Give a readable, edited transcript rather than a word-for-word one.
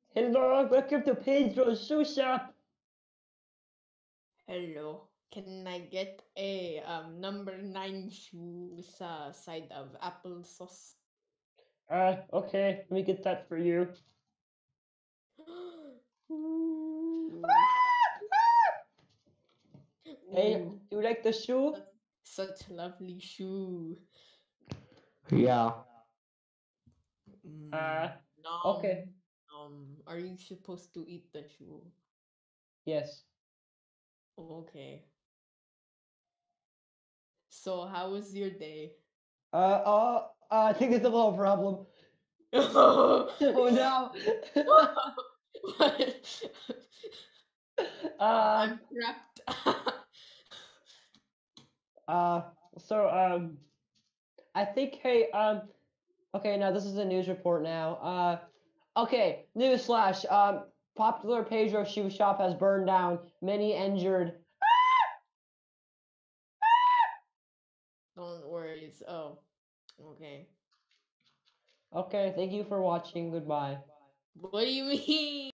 Hello, welcome to Pedro's shoe shop. Hello. Can I get a number 9 shoe with a side of applesauce? Okay, let me get that for you. Ooh. Hey, Ooh. do you like the shoe? Such lovely shoe. Yeah. Uh, Mm, okay, are you supposed to eat the shoe? yes. Okay. So how was your day? I think there's a little problem. Oh no. What? um, I'm trapped. uh, so, I think, hey, okay, now this is a news report now. Okay, news flash. Popular Pedro shoe shop has burned down, many injured. Don't worry. Oh, okay. Okay, thank you for watching. Goodbye. What do you mean?